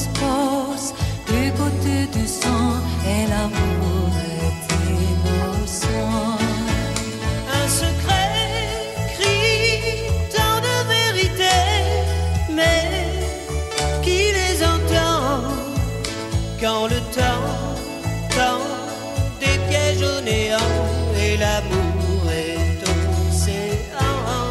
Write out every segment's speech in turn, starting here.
cosmos, du côté du sang, et l'amour est innocent. Un secret crie tant de vérité, mais qui les entend quand le temps des pièges au néant et l'amour est océan.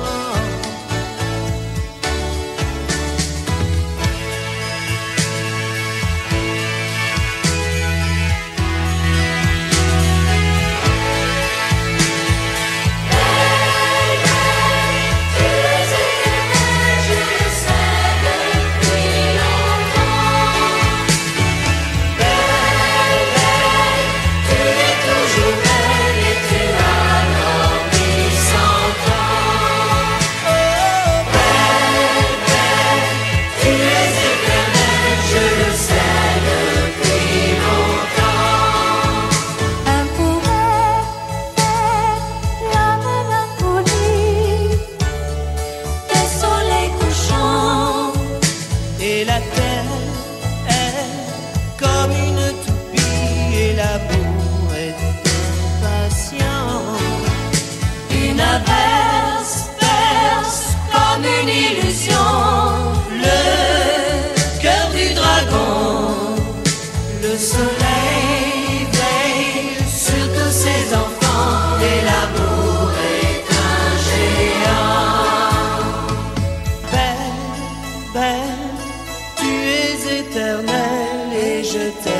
Et la terre est comme une toupie et l'amour est impatient. Une averse perce comme une illusion Le cœur du dragon, le soleil veille sur tous ses enfants et l'amour est un géant. Belle, belle, tu es éternelle et je t'aime.